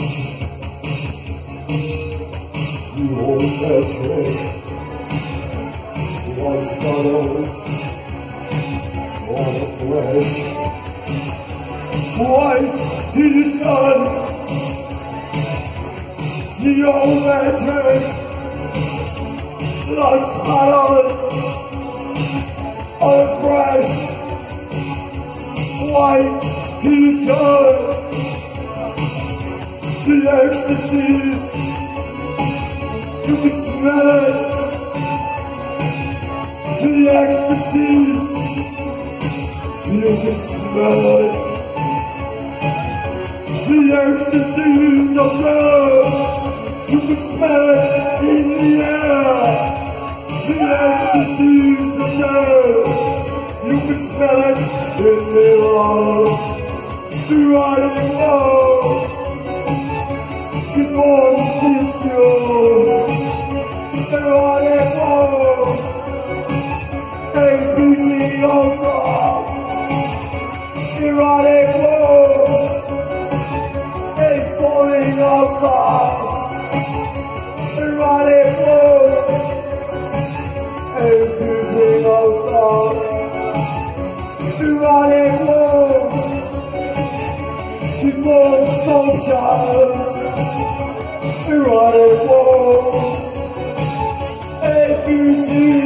Geometric was followed on the flesh. White to the sun, geometric like followed on the flesh. White to the sun, the ecstasy. You can smell it, the ecstasy. You can smell it, the ecstasies of love. You can smell it in the air, the ecstasies of love. You can smell it in the air, the riding love. Before this show. Erotic love, a beauty also. Erotic love, a falling also. Erotic love, a beauty also. Erotic love, before sculptures. Erotic love. Beauty.